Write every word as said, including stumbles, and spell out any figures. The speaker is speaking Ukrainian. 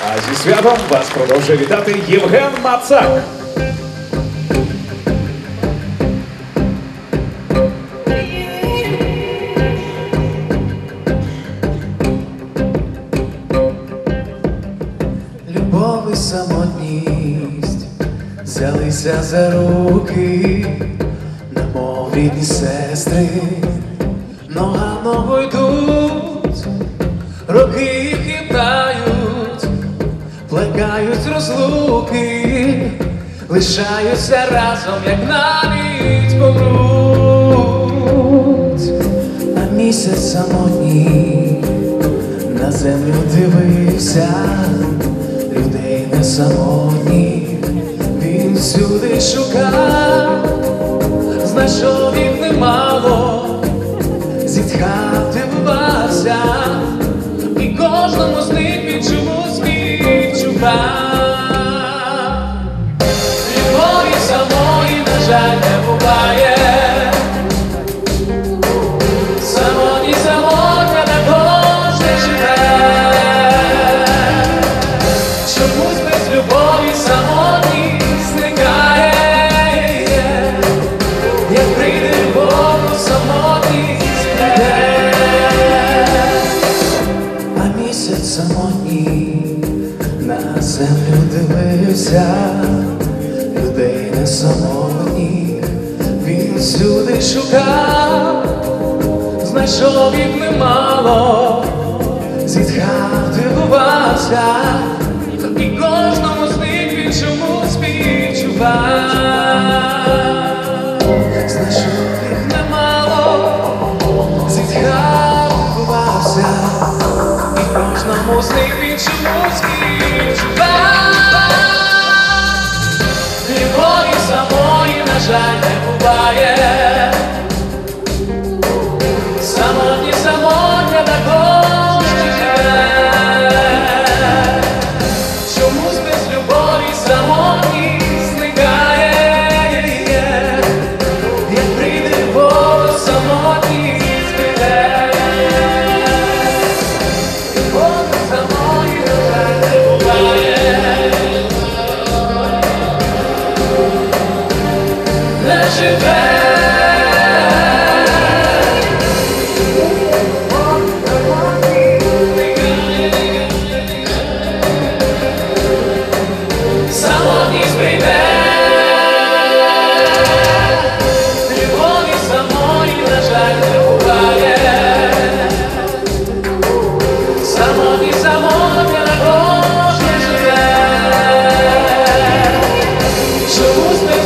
А зі святом вас продовжує вітати Євген Мацак. Любов і самотність взялися за руки, немов рідні сестри, нога в ногу йдуть, роки їх хитають, плекають розлуки, лишаються разом, як навіть помруть. А місяць самотній на землю дивився, людей не самотніх він всюди шукав, знайшов їх немало, зітхав, дивувався, і кожному з них він чомусь відчував. Любові самої, на жаль, не буває, самотні самотня на кожне живе. Чомусь без любові самотність зникає, як прийде любов, самотність прийде. А місяць самотній на землю дивився, людей не самотніх він всюди шукав, знайшов їх немало, зітхав, дивувався, і кожному з них він чомусь співчував. Знайшов їх немало, зітхав, дивувався, і кожному з них він чомусь співчував. Любові самої, на жаль, не буває, самотні самотня також живе. Чомусь без любові самотність зникає, як прийде любов, самотність прийде. Любові самої, на жаль, не буває, не живе. Самотність прийде. Любові самої, на жаль, не буває, самотні самотня на кожне живе. Чомусь без